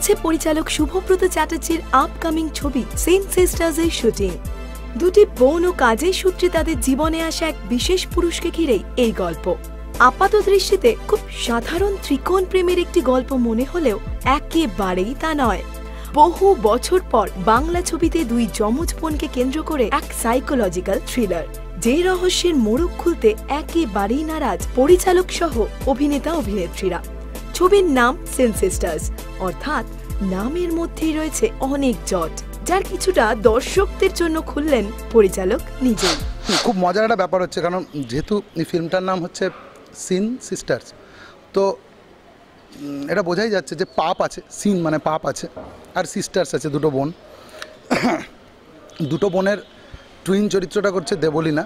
চলছে পরিচালক শুভব্রত চ্যাটার্জির আপকামিং ছবি সেন্ট সিস্টার্সের শুটিং। দুটি বোন ও কাজের সূত্রে তাদের জীবনে আসা এক বিশেষ পুরুষকে ঘিরেই এই গল্প। আপাত দৃষ্টিতে খুব সাধারণ ত্রিকোণ প্রেমের একটি গল্প মনে হলেও একেবারেই তা নয়। বহু বছর পর বাংলা ছবিতে দুই যমজ বোনকে কেন্দ্র করে এক সাইকোলজিক্যাল থ্রিলার, যে রহস্যের মোড়ক খুলতে একেবারেই নারাজ পরিচালক সহ অভিনেতা অভিনেত্রীরা। ছবির নাম সেন্ট সিস্টার্স, অর্থাৎ নামের মধ্যেই রয়েছে অনেক জট, যার কিছুটা দর্শকদের জন্য খুললেন পরিচালক নিজেই। খুব মজার একটা ব্যাপার হচ্ছে, কারণ যেহেতু এই ফিল্মটার নাম হচ্ছে সিন সিস্টার্স, তো এটা বোঝাই যাচ্ছে যে পাপ আছে, সিন মানে পাপ আছে, আর সিস্টার্স আছে দুটো বোন। দুটো বোনের টুইন চরিত্রটা করছে Debleena.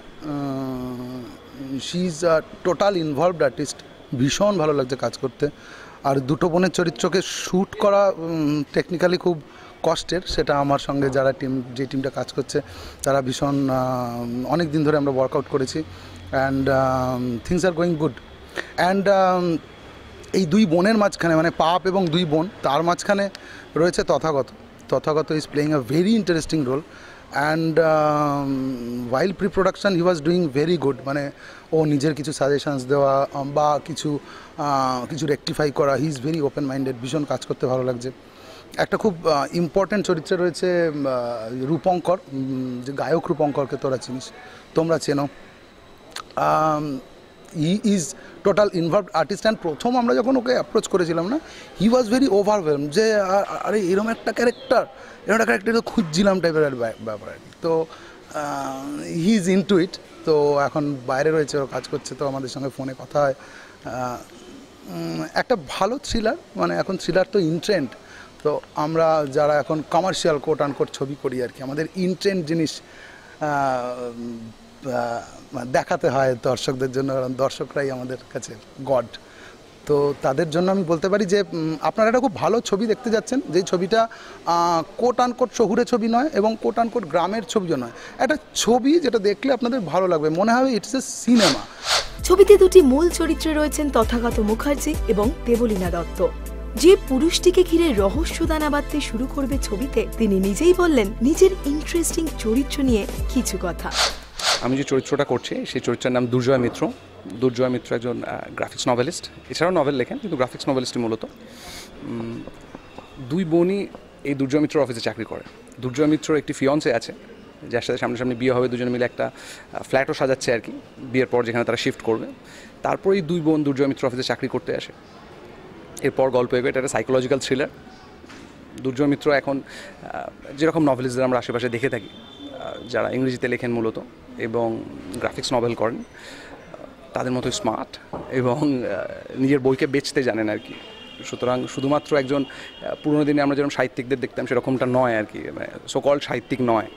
She is a total involved artist, ভীষণ ভালো লাগছে কাজ করতে। আর দুটো বোনের চরিত্রকে শ্যুট করা টেকনিক্যালি খুব কষ্টের, সেটা আমার সঙ্গে যারা যে টিমটা কাজ করছে তারা ভীষণ অনেক দিন ধরে আমরা ওয়ার্কআউট করেছি, and things are going good. And এই দুই বোনের মাঝখানে, মানে পাপ এবং দুই বোন, তার মাঝখানে রয়েছে Tathagata is playing a very interesting role. And while pre production he was doing very good, মানে ও নিজের কিছু সাজেশনস দেওয়া বা কিছু রেকটিফাই করা, he is very open minded, ভীষণ কাজ করতে ভালো লাগছে। একটা খুব ইম্পর্ট্যান্ট চরিত্রে রয়েছে রূপঙ্কর, যে গায়ক রূপঙ্করকে তোমরা চেনো। He is total involved artist. And প্রথম আমরা যখন ওকে অ্যাপ্রোচ করেছিলাম না, হি ওয়াজ ভেরি ওভারওয়েলম, যে আরে এরকম একটা ক্যারেক্টার তো খুঁজছিলাম টাইপের ব্যাপার আর কি। তো হি ইজ ইনটু ইট। তো এখন বাইরে রয়েছে, ও কাজ করছে, তো আমাদের সঙ্গে ফোনে কথা হয়। একটা ভালো থ্রিলার, মানে এখন থ্রিলার তো ইনট্রেন্ড, তো আমরা যারা এখন কমার্শিয়াল কোট আনকোট ছবি করি আর কি, আমাদের ইনট্রেন্ড জিনিস দেখাতে হয় দর্শকদের জন্য, কারণ দর্শকরাই আমাদের কাছে গড। তো তাদের জন্য আমি বলতে পারি যে আপনারা একটা খুব ভালো ছবি দেখতে যাচ্ছেন, যেই ছবিটা কোট আনকোট শহুরে ছবি নয় এবং কোট আনকোট গ্রামের ছবিও নয়, একটা ছবি যেটা দেখলে আপনাদের ভালো লাগবে, মনে হবে ইটস এ সিনেমা। ছবিতে দুটি মূল চরিত্রে রয়েছেন তথাগত মুখার্জি এবং দেবলীনা দত্ত। যে পুরুষটিকে ঘিরে রহস্য দানা বাঁধতে শুরু করবে ছবিতে, তিনি নিজেই বললেন নিজের ইন্টারেস্টিং চরিত্র নিয়ে কিছু কথা। আমি যে চরিত্রটা করছি সেই চরিত্রের নাম দুর্জয় মিত্র। দুর্জয় মিত্র একজন গ্রাফিক্স নভেলিস্ট, এছাড়াও নভেল লেখেন, কিন্তু গ্রাফিক্স নভেলিস্টই মূলত। দুই বোনই এই দুর্জয় মিত্র অফিসে চাকরি করে। দুর্জয় মিত্রর একটি ফিয়ন্সে আছে, যার সাথে সামনাসামনি বিয়ে হবে, দুজনে মিলে একটা ফ্ল্যাটও সাজাচ্ছে আর কি, বিয়ের পর যেখানে তারা শিফট করবে। তারপর এই দুই বোন দুর্জয় মিত্র অফিসে চাকরি করতে আসে। এরপর গল্প এগোয়, এটা একটা সাইকোলজিক্যাল থ্রিলার। দুর্জয় মিত্র এখন যেরকম নভেলিস্টদের আমরা আশেপাশে দেখে থাকি, যারা ইংরেজিতে লেখেন মূলত এবং গ্রাফিক্স নভেল করেন, তাদের মতোই স্মার্ট এবং নিজের বইকে বেচতে জানেন আর কি। সুতরাং শুধুমাত্র একজন পুরোনো দিনে আমরা যেরকম সাহিত্যিকদের দেখতাম সেরকমটা নয় আর কি, সোকল্ড সাহিত্যিক নয়,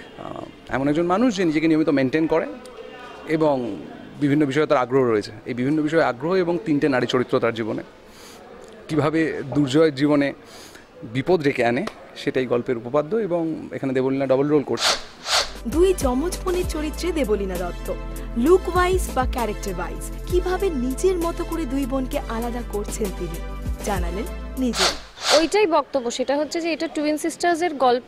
এমন একজন মানুষ যে নিজেকে নিয়মিত মেনটেন করে এবং বিভিন্ন বিষয়ে তার আগ্রহ রয়েছে। এই বিভিন্ন বিষয়ে আগ্রহ এবং তিনটে নারী চরিত্র তার জীবনে কীভাবে দুর্জয়ের জীবনে বিপদ রেখে আনে, সেটাই গল্পের উপপাদ্য। এবং এখানে দেবলীনা ডবল রোল করছে। দুই যমজ বোনের চরিত্রে দেবলীনা দত্ত লুক ওয়াইজ বা ক্যারেক্টার ওয়াইজ কিভাবে নিজের মতো করে দুই বোনকে আলাদা করছেন তিনি জানালেন নিজে। ওইটাই বক্তব্য, সেটা হচ্ছে যে এটা টুইন সিস্টার্সের গল্প,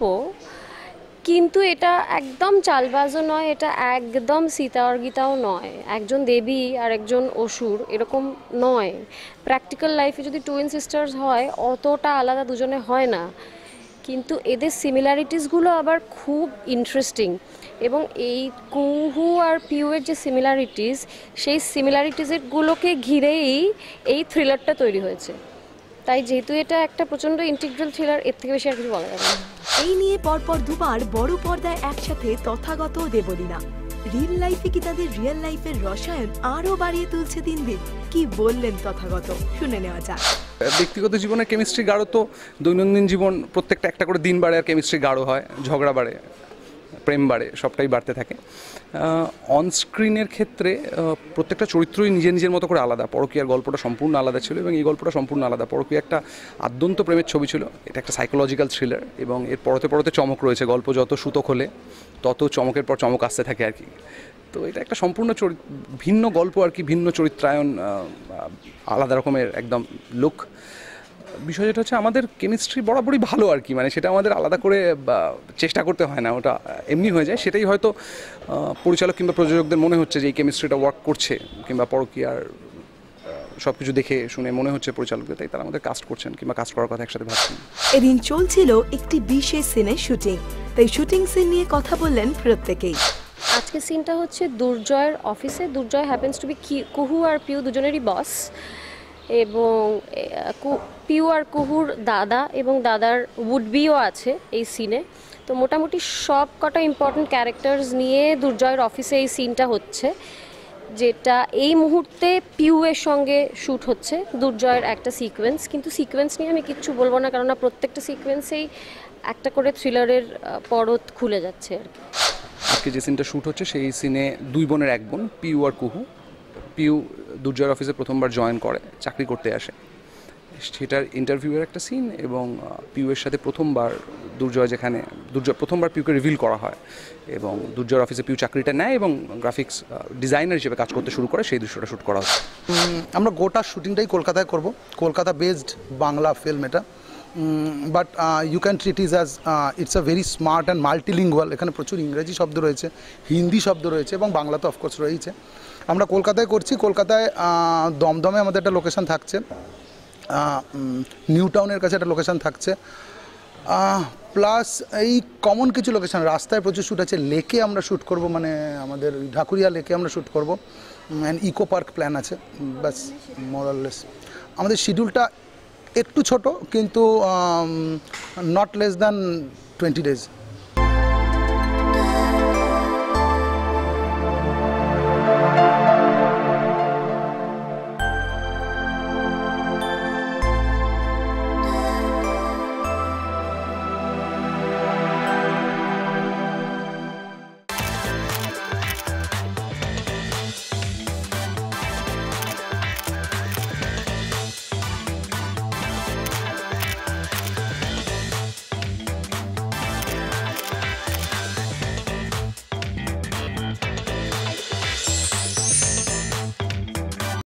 কিন্তু এটা একদম চালবাজও নয়, এটা একদম সীতা আর গীতাও নয়, একজন দেবী আর একজন অসুর এরকম নয়। প্র্যাকটিক্যাল লাইফে যদি টুইন সিস্টার্স হয় অতটা আলাদা দুজনে হয় না, কিন্তু এদের সিমিলারিটিসগুলো আবার খুব ইন্টারেস্টিং। এবং এই কুহু আর পিউয়ের যে সিমিলারিটিস, সেই সিমিলারিটিসগুলোকে ঘিরেই এই থ্রিলারটা তৈরি হয়েছে। তাই যেহেতু এটা একটা প্রচণ্ড ইন্টিগ্রাল থ্রিলার, এর থেকে বেশি আর কিছু বলা যাবে না। এই নিয়ে পরপর দুবার বড় পর্দায় একসাথে তথাগত ও দেবলীনা। রিয়েল লাইফে কি তাদের রিয়েল লাইফের রসায়ন আরও বাড়িয়ে তুলছে দিন দিন? কি বললেন তথাগত, শুনে নেওয়া যাক। ব্যক্তিগত জীবনে কেমিস্ট্রি গাঢ়, তো দৈনন্দিন জীবন প্রত্যেকটা একটা করে দিন বাড়ে আর কেমিস্ট্রি গাঢ় হয়, ঝগড়া বাড়ে, প্রেম বাড়ে, সবটাই বাড়তে থাকে। অনস্ক্রিনের ক্ষেত্রে প্রত্যেকটা চরিত্রই নিজের মতো করে আলাদা। পরকীয়ার গল্পটা সম্পূর্ণ আলাদা ছিল এবং এই গল্পটা সম্পূর্ণ আলাদা। পরকীয়া একটা আদ্যন্ত প্রেমের ছবি ছিল, এটা একটা সাইকোলজিক্যাল থ্রিলার এবং এর পরতে চমক রয়েছে। গল্প যত সুতো খোলে তত চমকের পর চমক আসতে থাকে আর কি। তো এটা একটা সম্পূর্ণ ভিন্ন গল্প আর কি, ভিন্ন চরিত্রায়ন, আলাদা রকমের একদম লুক। বিষয় যেটা হচ্ছে আমাদের কেমিস্ট্রি বরাবরই ভালো আর কি, মানে সেটা আমাদের আলাদা করে চেষ্টা করতে হয় না, ওটা এমনি হয়ে যায়। সেটাই হয়তো পরিচালক কিংবা প্রযোজকদের মনে হচ্ছে যে এই কেমিস্ট্রিটা ওয়ার্ক করছে, কিংবা পরকীয়ার সব কিছু দেখে শুনে মনে হচ্ছে পরিচালকদের, তাই তারা আমাদের কাস্ট করছেন কিংবা কাস্ট করার কথা একসাথে ভাবছেন। এদিন চলছিল একটি বিশেষ সিনের শুটিং, তাই শুটিং সিন নিয়ে কথা বললেন প্রত্যেকেই। আজকের সিনটা হচ্ছে দুর্জয়ের অফিসে। দুর্জয় হ্যাপেন্স টু বি কুহু আর পিউ দুজনেরই বস, এবং পিউ আর কুহুর দাদা এবং দাদার উডবিও আছে এই সিনে। তো মোটামুটি সব কটা ইম্পর্টেন্ট ক্যারেক্টার্স নিয়ে দুর্জয়ের অফিসে এই সিনটা হচ্ছে, যেটা এই মুহূর্তে পিউ এর সঙ্গে শ্যুট হচ্ছে দুর্জয়ের একটা সিকোয়েন্স। কিন্তু সিকোয়েন্স নিয়ে আমি কিচ্ছু বলবো না, কেননা প্রত্যেকটা সিকোয়েন্সেই একটা করে থ্রিলারের পরত খুলে যাচ্ছে আর কি। আজকে যে সিনটা শ্যুট হচ্ছে সেই সিনে দুই বোনের এক বোন, পিউ আর কুহু। পিউ দুর্জয়ের অফিসে প্রথমবার জয়েন করে, চাকরি করতে আসে, সেটার ইন্টারভিউয়ের একটা সিন। এবং পিউয়ের সাথে প্রথমবার দুর্জয় প্রথমবার পিউকে রিভিল করা হয়, এবং দুর্জয়ের অফিসে পিউ চাকরিটা নেয় এবং গ্রাফিক্স ডিজাইনার হিসেবে কাজ করতে শুরু করে, সেই দৃশ্যটা শ্যুট করা হচ্ছে। আমরা গোটা শুটিংটাই কলকাতায় করব, কলকাতা বেসড বাংলা ফিল্ম এটা। But you can treat is as it's a very smart and multilingual. এখানে প্রচুর ইংরেজি শব্দ রয়েছে, হিন্দি শব্দ রয়েছে, এবং বাংলা তো অফকোর্স রয়েছে। আমরা কলকাতায় করছি, কলকাতায় দমদমে আমাদের একটা লোকেশন থাকছে, নিউ টাউনের কাছে একটা লোকেশন থাকছে, প্লাস এই কমন কিছু লোকেশন। রাস্তায় প্রচুর শ্যুট আছে, লেকে আমরা শ্যুট করব, মানে আমাদের ঢাকুরিয়া লেকে আমরা শ্যুট করব, অ্যান্ড ইকো পার্ক প্ল্যান আছে, ব্যাস মোরাললেস। আমাদের শিডিউলটা একটু ছোট, কিন্তু নট লেস দ্যান 20 days।